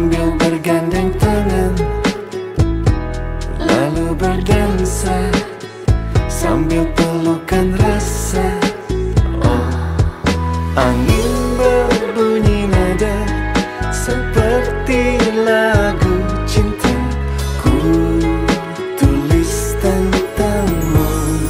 sambil bergandeng tangan, lalu berdansa sambil pelukan rasa. Oh, angin berbunyi nada seperti lagu cinta. Ku tulis tentangmu.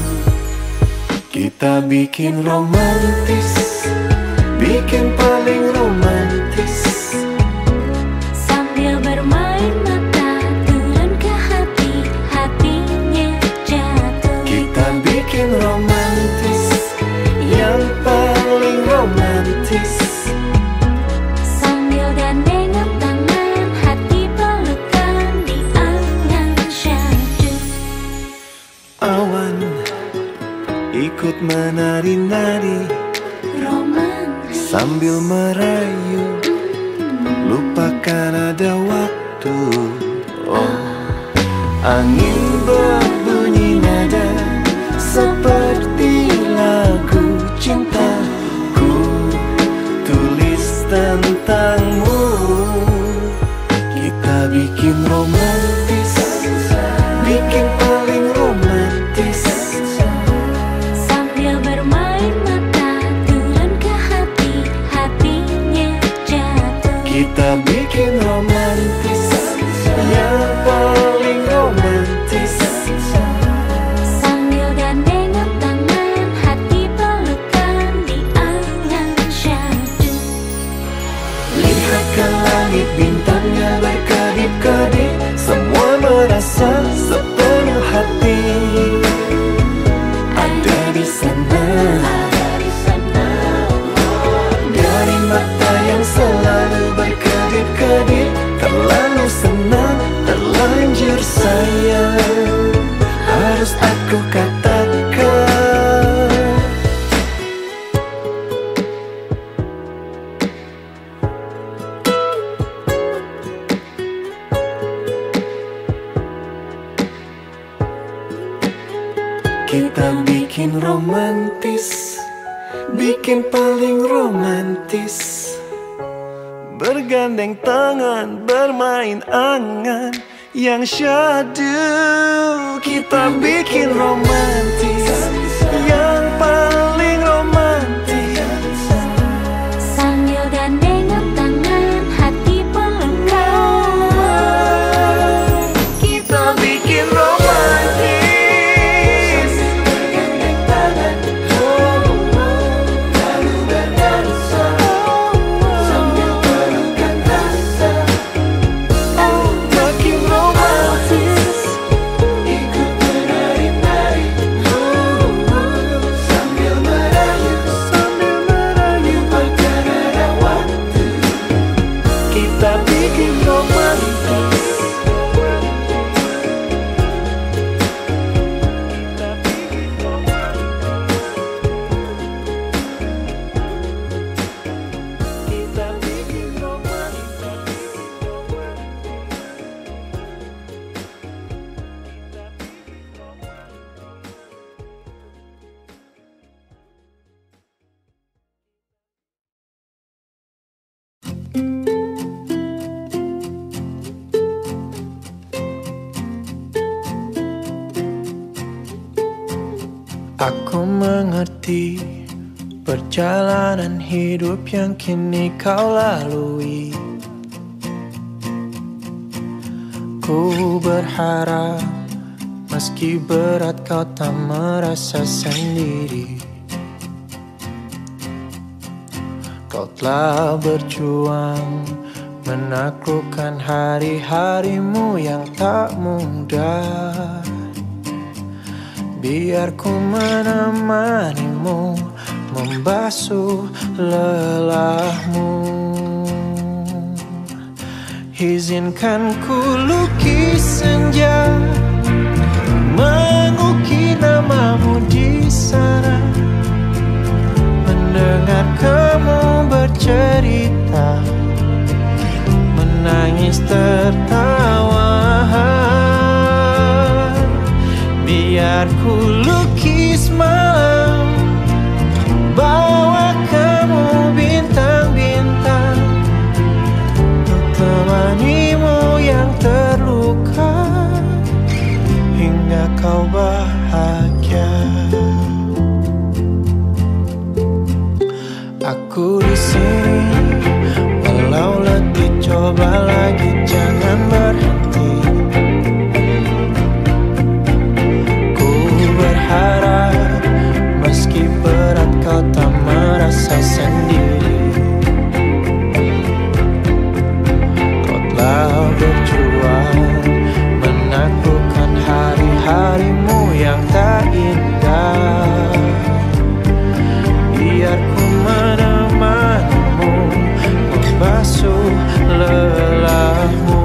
Kita bikin romantis, bikin paling romantis. Sambil bermain mata turun ke hati, hatinya jatuh. Kita bikin romantis, yang paling romantis. Sambil gandengan tangan, hati pelukan di angan syahdu. Awan ikut menari-nari Romantis sambil merayu, lupakan ada waktu. Oh, angin berbunyi nada seperti lagu cinta. Ku tulis tentangmu. Kita bikin romantis, bikin paling romantis. sambil bermain mata turun ke hati, hatinya jatuh. Kita bikin romantis, yang paling romantis. Sambil gandengan tangan, hati pelukan di angan syahdu. Lihat ke langit, bintangnya berkedip-kedip. Semua merasa sepenuh hati ada di sana. Dari mata yang selalu berkedip-kedip, terlalu senang, terlanjur sayang, harus aku katakan. Kita bikin romantis, bikin paling romantis. Bergandeng tangan, bermain angan yang syahdu. Kita bikin romantis, yang paling romantis. Sambil gandengan tangan, hati pelukan. Kita bikin romantis. Aku mengerti perjalanan hidup yang kini kau lalui. Ku berharap meski berat kau tak merasa sendiri. Kau telah berjuang menaklukkan hari-harimu yang tak mudah. Biar ku menemanimu, membasuh lelahmu. Izinkan ku lukis senja, mengukir namamu di sana. Mendengar kamu bercerita, menangis tertawa. Biar ku lukis malam, bawa kamu bintang-bintang untuk temani Coba lagi, jangan berhenti. Ku berharap meski berat kau tak merasa sendiri. Kau telah berjuang menaklukkan hari-harimu yang tak indah. Biar ku menemanimu membasuh lelahmu.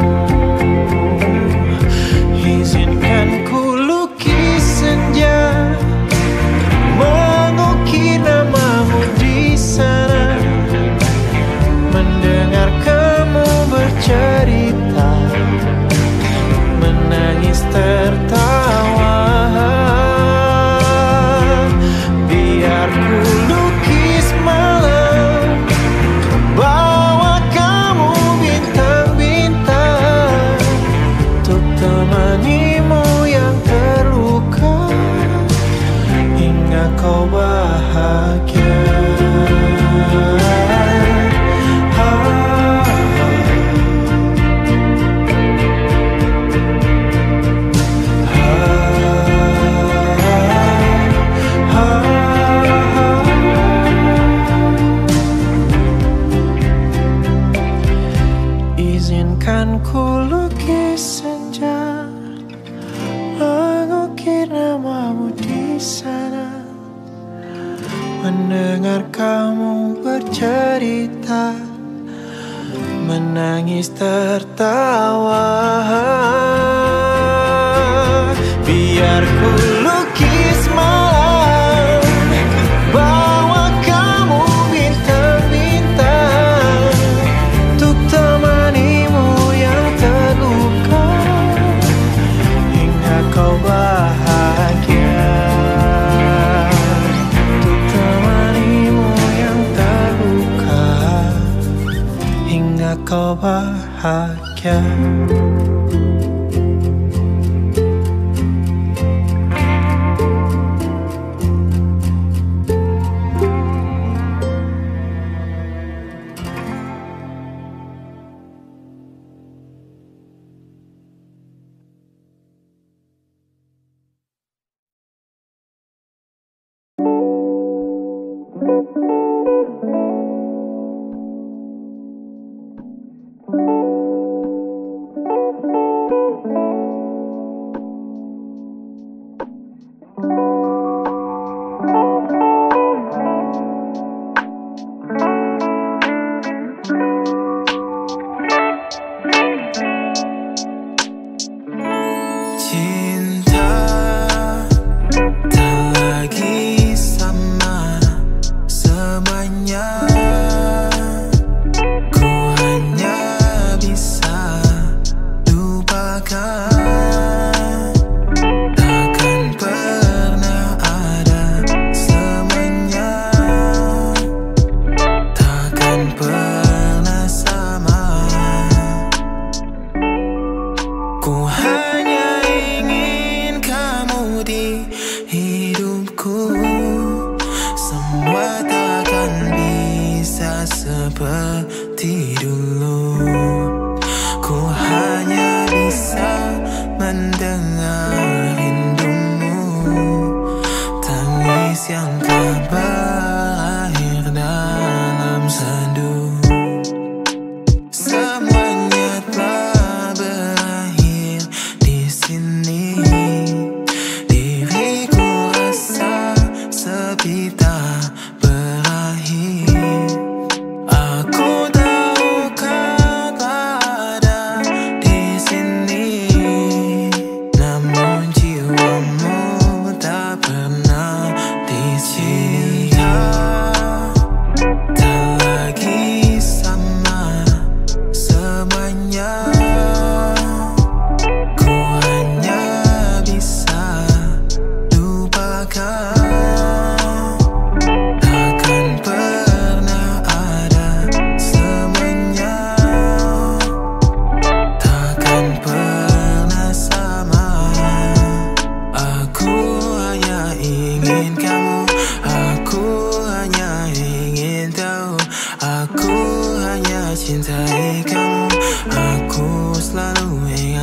Izinkan ku lukis senja, mengukir namamu di sana, mendengar kamu bercerita, menangis tertawa. Biar ku lukis malam, bawa kamu bintang-bintang, untuk temanimu yang terluka hingga kau bahagia. Izinkan ku lukis senja, mengukir namamu di sana, mendengar kamu bercerita, menangis tertawa. Biar ku lukis malam, bawa kamu bintang-bintang, untuk temanimu yang terluka hingga kau bahagia. Untuk temanimu yang terluka hingga kau bahagia. Cinta tak lagi sama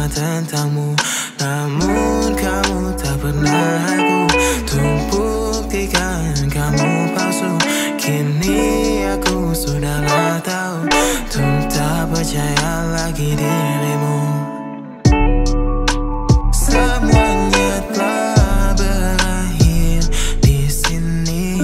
tentangmu, namun kamu tak pernah aku untuk buktikan kamu palsu. Kini aku sudahlah tahu untuk tak percaya lagi dirimu. Semuanya telah berakhir di sini.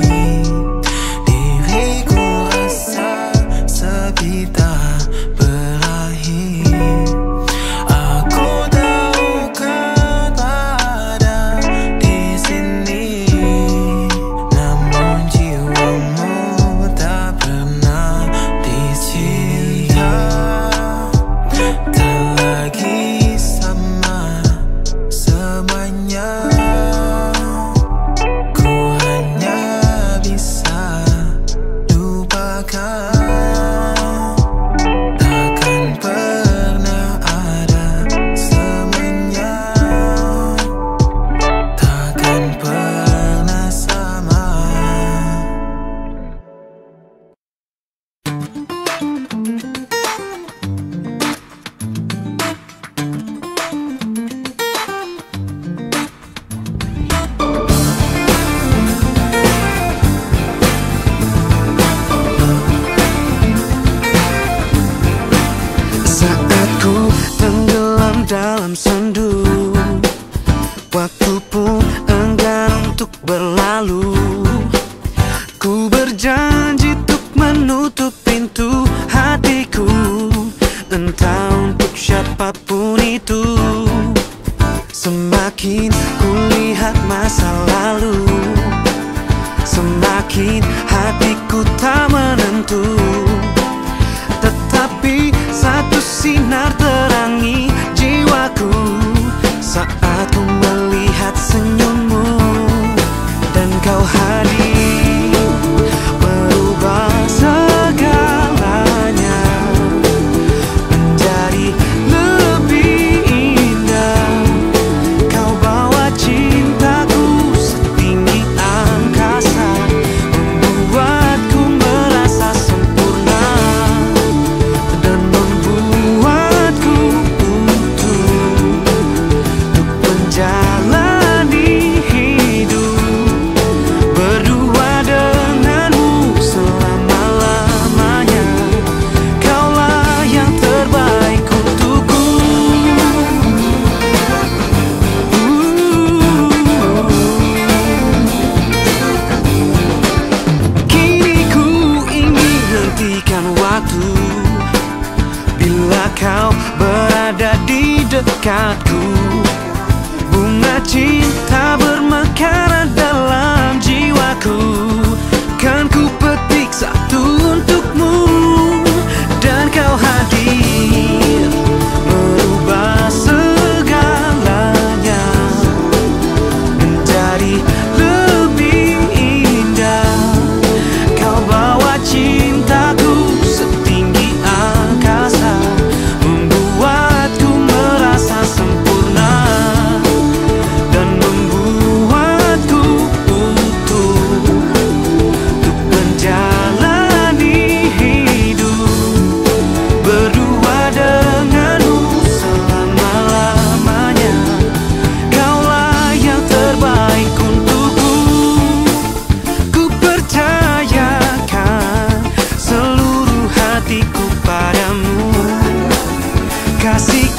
Diriku rasa sepi tak berakhir. Aku tahu kau tak ada di sini, namun jiwamu tak pernah dicinta. Tak lagi sama semuanya. Ku hanya bisa lupakan. Takkan pernah ada semuanya. Takkan pernah sama. Saat ku tenggelam dalam sendu, waktu pun enggan untuk berlalu. Ku berjanji untuk menutup pintu hatiku, entah untuk siapapun itu. Semakin ku lihat masa lalu, semakin hatiku tak menentu. Tetapi satu sinar terangi jiwaku saat ku melihat senyummu, dan kau hadir merubah segalanya menjadi lebih indah. Kau bawa cintaku setinggi angkasa, membuatku merasa sempurna dan membuatku utuh untuk menjalani hidup berdua denganmu selama-lamanya. Kaulah yang terbaik untukku. Kini ku ingin hentikan waktu bila kau berada di dekatku. Bunga cinta bermekaran dalam jiwaku, kan ku petik satu untukmu, dan kau hadir merubah segalanya menjadi lebih indah. Kau bawa cintaku setinggi angkasa, membuatku merasa sempurna dan membuatku utuh untuk menjalani hidup berdua denganmu selama-lamanya. Kaulah yang terbaik untukku. Ku percayakan seluruh hatiku padamu. Kasih